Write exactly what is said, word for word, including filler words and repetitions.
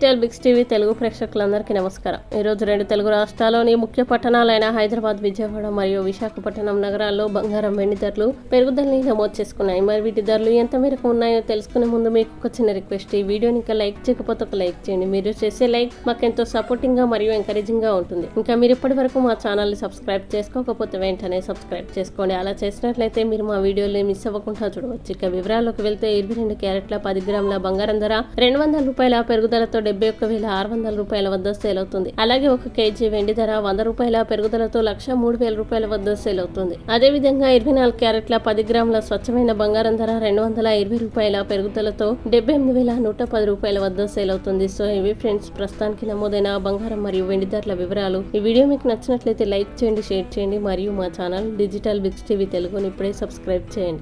DigitalBixTV Telugu ప్రేక్షకులందరికీ నమస్కారం. ఈ రోజు రెండు తెలుగు రాష్ట్రాల్లోని ముఖ్య పట్టణాలైన హైదరాబాద్, విజయవాడ మరియు విశాఖపట్నం నగరాల్లో బంగారం, వెండి ధరలు పెరుగుదలని నమోదు చేసుకున్నాయి. మరి వీటి ధరలు ఎంత మేరకు ఉన్నాయో తెలుసుకునే ముందు మీకు ఒక చిన్న రిక్వెస్ట్. ఈ వీడియోని ఇంకా లైక్ చేయకపోతే ఒక లైక్ చేయండి. మీరు చేసే లైక్ మాకెంతో సపోర్టింగ్ గా మరియు ఎంకరేజింగ్ గా ఉంటుంది. ఇంకా మీరు ఇప్పటి వరకు మా ఛానల్ ని సబ్స్క్రైబ్ చేసుకోకపోతే వెంటనే సబ్స్క్రైబ్ చేసుకోండి. అలా చేసినట్లయితే మీరు మా వీడియోని మిస్ అవ్వకుండా చూడవచ్చు. ఇక వివరాల్లోకి వెళ్తే ఇరవై రెండు క్యారెట్ల పది గ్రాముల బంగారం ధర రెండు వందల రూపాయల పెరుగుదలతో డెబ్బై ఒక్క వేల ఆరు వందల రూపాయల వద్ద సేల్ అవుతుంది. అలాగే ఒక కేజీ వెండి ధర వంద రూపాయల పెరుగుదలతో లక్ష మూడు వేల రూపాయల వద్ద సేల్ అవుతుంది. అదే విధంగా ఇరవై నాలుగు క్యారెట్ల పది గ్రాముల స్వచ్ఛమైన బంగారం ధర రెండు వందల ఇరవై రూపాయల పెరుగుదలతో డెబ్బై ఎనిమిది వేల నూట పది రూపాయల వద్ద సేల్ అవుతుంది. సో ఇవి ఫ్రెండ్స్ ప్రస్తుతానికి నమోదైన బంగారం మరియు వెండి ధరల వివరాలు. ఈ వీడియో మీకు నచ్చినట్లయితే లైక్ చేయండి, షేర్ చేయండి మరియు మా ఛానల్ డిజిటల్ బిక్స్ టీవీ తెలుగుని ఇప్పుడే సబ్స్క్రైబ్ చేయండి.